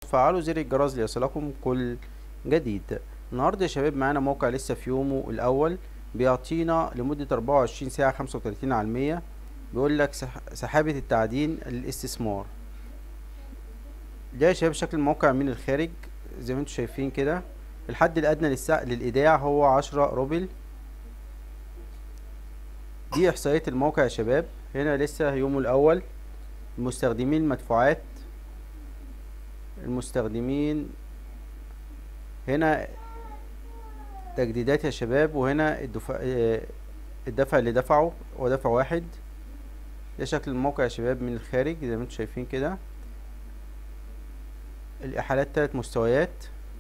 فعلوا زر الجرس ليصلكم كل جديد. النهارده يا شباب معانا موقع لسه في يومه الاول، بيعطينا لمدة 24 ساعة 35%. بيقول لك سحابة التعدين الاستثمار. ده يا شباب شكل الموقع من الخارج زي ما انتم شايفين كده. الحد الادنى للايداع هو 10 روبل. دي احصائية الموقع يا شباب. هنا لسه يومه الاول. المستخدمين المدفوعات، المستخدمين هنا تجديدات يا شباب، وهنا الدفع اللي دفعه هو دفع واحد. ده شكل الموقع يا شباب من الخارج زي ما انتم شايفين كده. الإحالات 3 مستويات.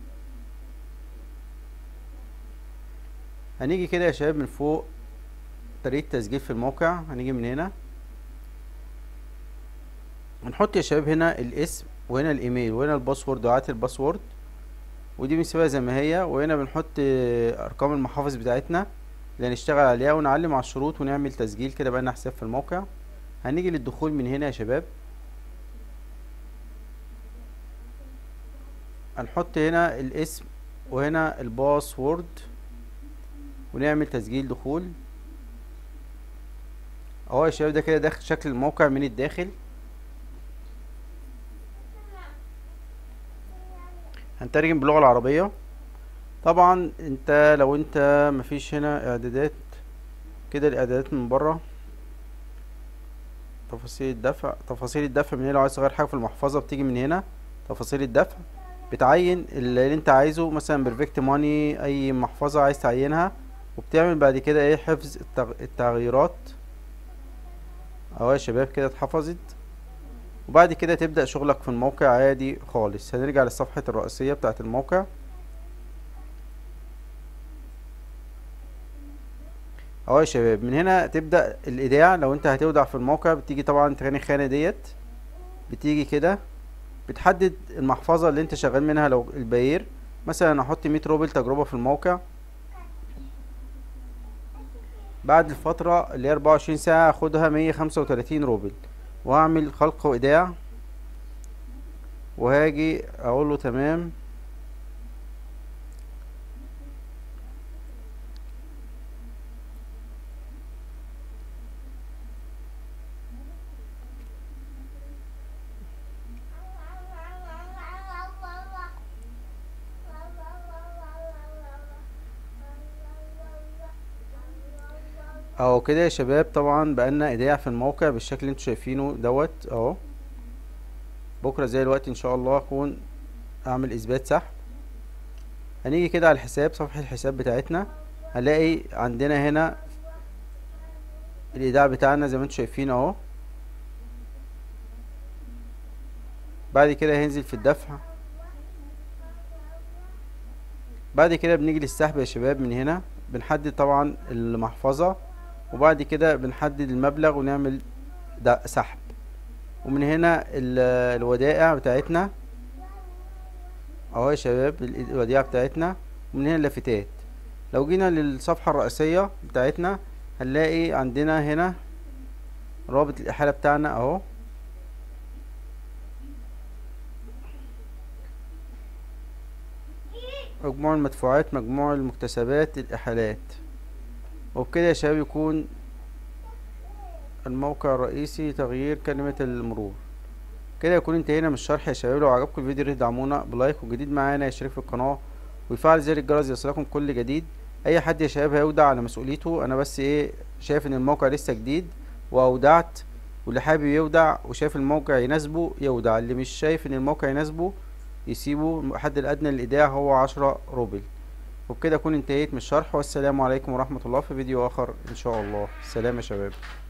هنيجي كده يا شباب من فوق طريقة تسجيل في الموقع. هنيجي من هنا هنحط يا شباب هنا الاسم، وهنا الايميل، وهنا الباسورد وعات الباسورد، ودي بنسيبها زي ما هي. وهنا بنحط ارقام المحافظ بتاعتنا اللي هنشتغل عليها، ونعلم على الشروط ونعمل تسجيل كده بقى لنا حساب في الموقع. هنيجي للدخول من هنا يا شباب. هنحط هنا الاسم وهنا الباسورد ونعمل تسجيل دخول اهو يا شباب. ده كده داخل شكل الموقع من الداخل. هنترجم باللغة العربية. طبعا انت لو انت مفيش هنا اعدادات كده، الاعدادات من بره. تفاصيل الدفع من هنا. لو عايز تغير حاجة في المحفظة بتيجي من هنا تفاصيل الدفع، بتعين اللي انت عايزه، مثلا بيرفكت ماني، اي محفظة عايز تعينها، وبتعمل بعد كده ايه حفظ التغييرات اهو يا شباب كده اتحفظت. وبعد كده تبدأ شغلك في الموقع عادي خالص. هنرجع للصفحة الرئيسية بتاعة الموقع اهو يا شباب. من هنا تبدأ الايداع. لو انت هتودع في الموقع بتيجي طبعا تاني خانة ديت، بتيجي كده بتحدد المحفظة اللي انت شغال منها. لو الباير مثلا احط 100 روبل تجربة في الموقع، بعد الفترة اللي هي 24 ساعة اخدها 135 روبل، واعمل خلق وايداع، وهاجي اقول له تمام. اهو كده يا شباب. طبعا بقالنا ايداع في الموقع بالشكل اللي انتوا شايفينه دوت اهو. بكره زي الوقت ان شاء الله اكون اعمل اثبات سحب. هنيجي كده على الحساب، صفحة الحساب بتاعتنا، هنلاقي عندنا هنا الايداع بتاعنا زي ما انتوا شايفين اهو. بعد كده هينزل في الدفع. بعد كده بنيجي للسحب يا شباب. من هنا بنحدد طبعا المحفظة، وبعد كده بنحدد المبلغ ونعمل سحب. ومن هنا الودائع بتاعتنا اهو يا شباب، الوديعة بتاعتنا. ومن هنا اللافتات. لو جينا للصفحة الرئيسية بتاعتنا هنلاقي عندنا هنا رابط الإحالة بتاعنا اهو. مجموع المدفوعات، مجموع المكتسبات، الإحالات. وبكده يا شباب يكون الموقع الرئيسي تغيير كلمة المرور. كده يكون انتهينا من الشرح يا شباب. لو عجبكم الفيديو دعمونا بلايك، وجديد معانا يشترك في القناة ويفعل زر الجرس ليصلكم كل جديد. اي حد يا شباب هيودع على مسؤوليته. انا بس ايه شايف ان الموقع لسه جديد واودعت، واللي حابب يودع وشايف الموقع يناسبه يودع، اللي مش شايف ان الموقع يناسبه يسيبه. الحد الادنى للايداع هو 10 روبل. وبكده اكون انتهيت من الشرح، والسلام عليكم ورحمة الله. في فيديو اخر ان شاء الله. سلام يا شباب.